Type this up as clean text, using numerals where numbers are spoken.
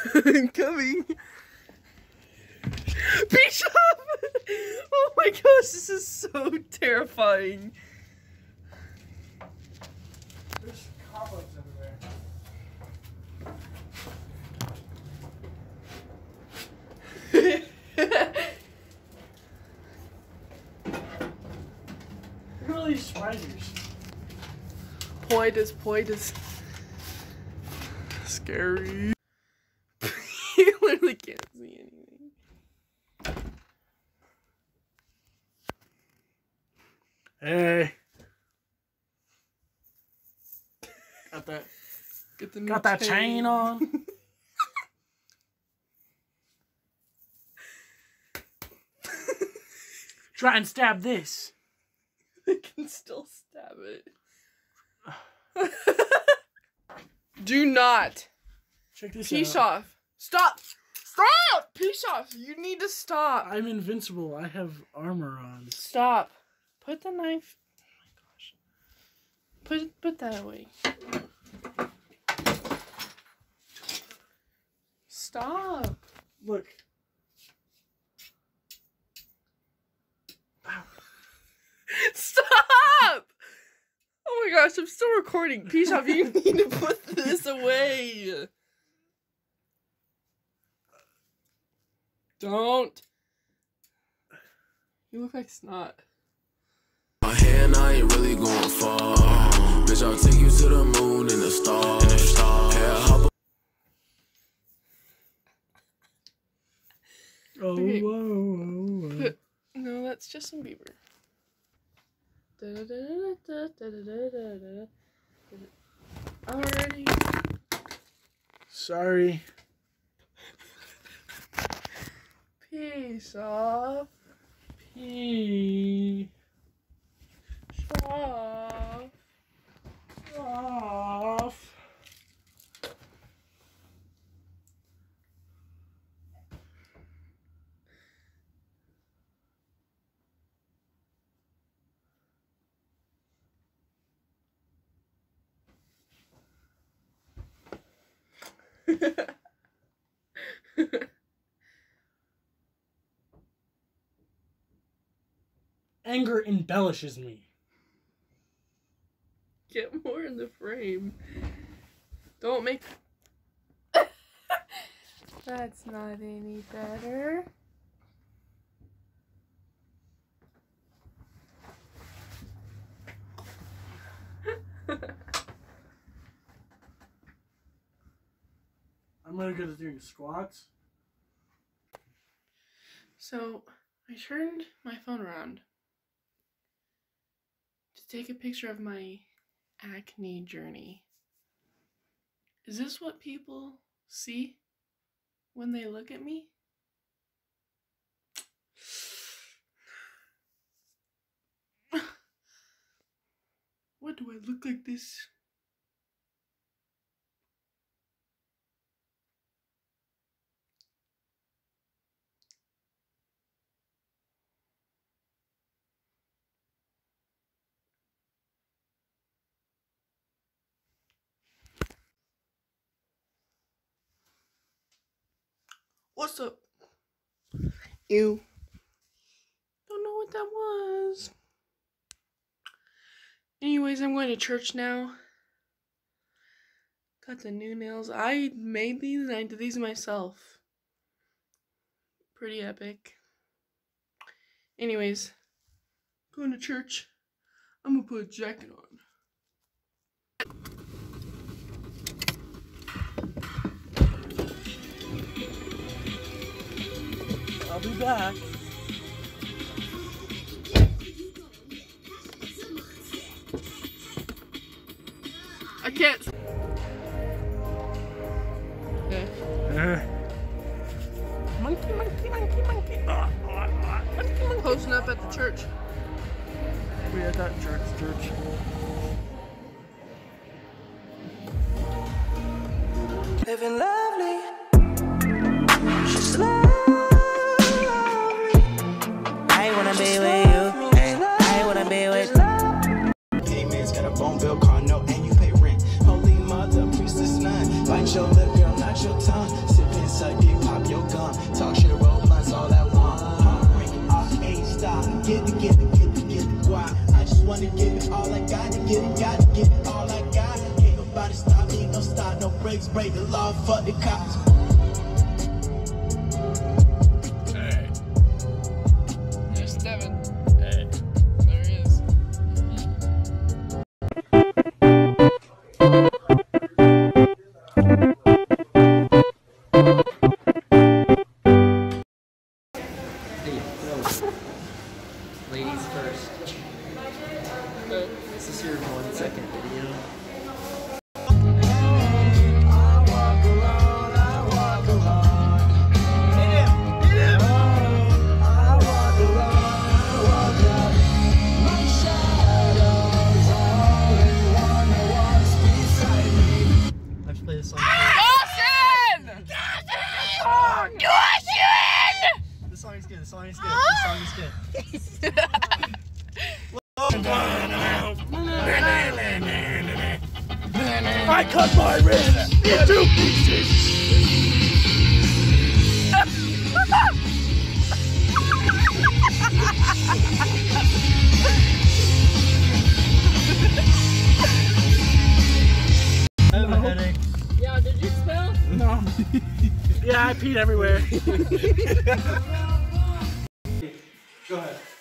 I'm coming. Bishop! Oh my gosh, this is so terrifying. There's cobwebs everywhere. Look at all these spiders. Poitus. Scary. You literally can't see anything. Hey. Got that chain on. Try and stab this. I can still stab it. Do not. Check this Peace out. off. Stop. Stop. Peace off. You need to stop. I'm invincible. I have armor on. Stop. Put the knife. Oh my gosh. Put that away. Stop. Look. Stop. Oh my gosh, I'm still recording. Peace off. You need to put this away. Don't. You look like snot. My hand, I ain't really going far. Bitch, I'll take you to the moon and the stars. Oh, Okay. whoa. No, that's Justin Bieber. Already. Sorry. Peace off. Pee. Off. Off. Anger embellishes me. Get more in the frame. Don't make... That's not any better. I'm really good at doing squats. So, I turned my phone around to take a picture of my acne journey. Is this what people see when they look at me? What do I look like this? What's up? Ew. Don't know what that was. Anyways, I'm going to church now. Got the new nails. I made these and I did these myself. Pretty epic. Anyways, going to church. I'm gonna put a jacket on. I'll be back. I can't. Okay. Monkey. Posting up at the church. We at that church. Living lovely. She's lovely. I wanna be with you. I wanna be with you. Man's got a phone bill, car note, and you pay rent. Holy mother, priestess none. Bite your lip, girl, not your tongue. Sipping suck dick, pop your gun. Talk shit, roll blunts, all that one. Heartbreaking, ain't stop. Get the guap. I just wanna give it all I got to get it, got to give it all I got. Ain't nobody stop me, no stop, no brakes, break the law, fuck the cops. Hey. There's Devin. Hey. There he is. Ladies first. This is your 1 second video. Let's play this song. Dawson! Dawson! This song is good. This song is good. This song is good. I cut my wrist in 2 pieces. I have a headache. Yeah, did you smell? No. Yeah, I peed everywhere. Go ahead.